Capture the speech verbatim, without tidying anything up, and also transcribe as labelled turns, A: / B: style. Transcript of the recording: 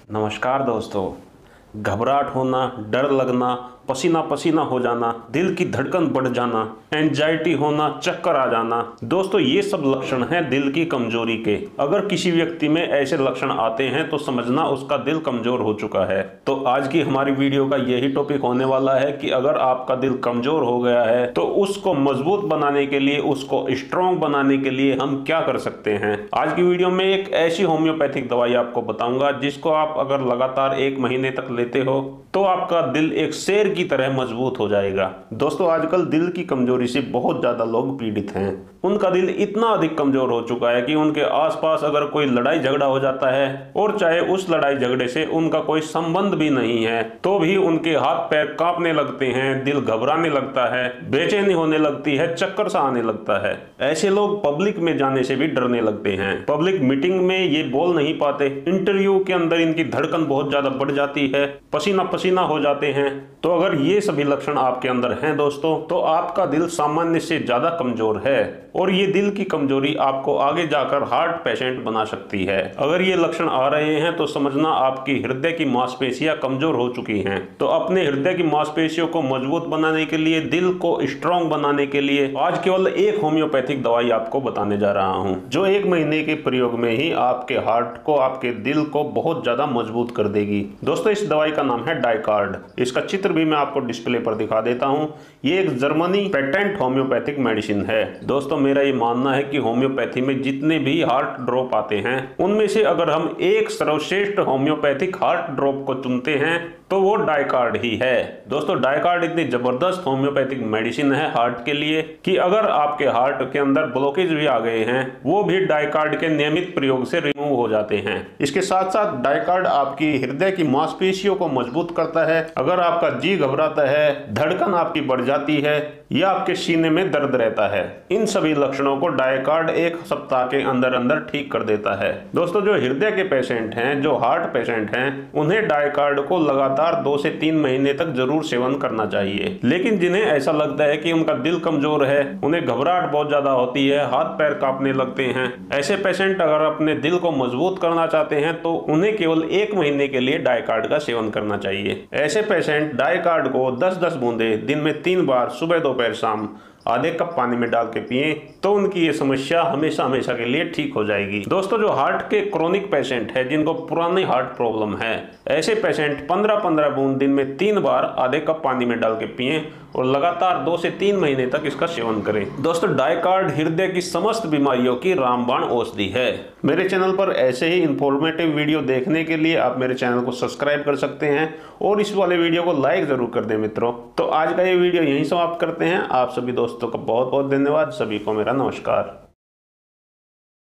A: नमस्कार दोस्तों। घबराहट होना, डर लगना, पसीना पसीना हो जाना, दिल की धड़कन बढ़ जाना, एंजाइटी होना, चक्कर आ जाना, दोस्तों ये सब लक्षण हैं दिल की कमजोरी के। अगर किसी व्यक्ति में ऐसे लक्षण आते हैं तो समझना उसका दिल कमजोर हो चुका है। तो आज की हमारी वीडियो का यही टॉपिक होने वाला है कि अगर आपका दिल कमजोर हो गया है तो उसको मजबूत बनाने के लिए, उसको स्ट्रॉन्ग बनाने के लिए हम क्या कर सकते हैं। आज की वीडियो में एक ऐसी होम्योपैथिक दवाई आपको बताऊंगा जिसको आप अगर लगातार एक महीने तक लेते हो तो आपका दिल एक शेर की तरह मजबूत हो जाएगा। दोस्तों आजकल दिल की कमजोरी से बहुत ज्यादा लोग पीड़ित हैं। उनका दिल इतना अधिक कमजोर हो चुका है कि उनके आसपास अगर कोई लड़ाई झगड़ा हो जाता है और चाहे उस लड़ाई झगड़े से उनका कोई संबंध भी नहीं है तो भी उनके हाथ पैर कांपने लगते हैं, दिल घबराने लगता है, बेचैनी होने लगती है, चक्कर सा आने लगता है। ऐसे लोग पब्लिक में जाने से भी डरने लगते हैं, पब्लिक मीटिंग में ये बोल नहीं पाते, इंटरव्यू के अंदर इनकी धड़कन बहुत ज्यादा बढ़ जाती है, पसीना पसीना हो जाते हैं। तो अगर ये सभी लक्षण आपके अंदर हैं दोस्तों तो आपका दिल सामान्य से ज्यादा कमजोर है और ये दिल की कमजोरी आपको आगे जाकर हार्ट पेशेंट बना सकती है। अगर ये लक्षण आ रहे हैं तो समझना आपकी हृदय की मांसपेशियां कमजोर हो चुकी हैं। तो अपने हृदय की मांसपेशियों को मजबूत बनाने के लिए, दिल को स्ट्रॉन्ग बनाने के लिए आज केवल एक होम्योपैथिक दवाई आपको बताने जा रहा हूं जो एक महीने के प्रयोग में ही आपके हार्ट को, आपके दिल को बहुत ज्यादा मजबूत कर देगी। दोस्तों इस दवाई का नाम है डायकार्ड। इसका चित्र भी मैं आपको डिस्प्ले पर दिखा देता हूं। ये एक जर्मनी पेटेंट होम्योपैथिक मेडिसिन है। दोस्तों मेरा ये मानना है कि होम्योपैथी में जितने भी हार्ट ड्रॉप आते हैं उनमें से अगर हम एक सर्वश्रेष्ठ होम्योपैथिक हार्ट ड्रॉप को चुनते हैं तो वो डायकार्ड ही है। दोस्तों डायकार्ड इतनी जबरदस्त होम्योपैथिक मेडिसिन है हार्ट के लिए कि अगर आपके हार्ट के अंदर ब्लॉकेज भी आ गए हैं वो भी डायकार्ड के नियमित प्रयोग से रिमूव हो जाते हैं। इसके साथ साथ डायकार्ड आपकी हृदय की मांसपेशियों को मजबूत करता है। अगर आपका जी घबराता है, धड़कन आपकी बढ़ जाती है या आपके सीने में दर्द रहता है, इन सभी लक्षणों को डायकार्ड एक सप्ताह के अंदर अंदर ठीक कर देता है। दोस्तों जो हृदय के पेशेंट हैं, जो हार्ट पेशेंट हैं, उन्हें डायकार्ड को लगातार दो से तीन महीने तक जरूर सेवन करना चाहिए। लेकिन जिन्हें ऐसा लगता है कि उनका दिल कमजोर है, उन्हें घबराहट बहुत ज्यादा होती है, हाथ पैर कांपने लगते हैं, ऐसे पेशेंट अगर अपने दिल को मजबूत करना चाहते हैं तो उन्हें केवल एक महीने के लिए डायकार्ड का सेवन करना चाहिए। ऐसे पेशेंट डायकार्ड को दस दस बूंदे दिन में तीन बार सुबह दोपहर शाम आधे कप पानी में डाल के पिए तो उनकी ये समस्या हमेशा हमेशा के लिए ठीक हो जाएगी। दोस्तों जो हार्ट के क्रोनिक पेशेंट है, जिनको पुरानी हार्ट प्रॉब्लम है, ऐसे पेशेंट पंद्रह पंद्रह बूंद दिन में तीन बार आधे कप पानी में डाल के पिए और लगातार दो से तीन महीने तक इसका सेवन करें। दोस्तों डायकार्ड हृदय की समस्त बीमारियों की रामबाण औषधि है। मेरे चैनल पर ऐसे ही इंफॉर्मेटिव वीडियो देखने के लिए आप मेरे चैनल को सब्सक्राइब कर सकते हैं और इस वाले वीडियो को लाइक जरूर कर दें मित्रों। तो आज का ये वीडियो यहीं समाप्त करते हैं। आप सभी दोस्तों का बहुत बहुत धन्यवाद। सभी को मेरा नमस्कार।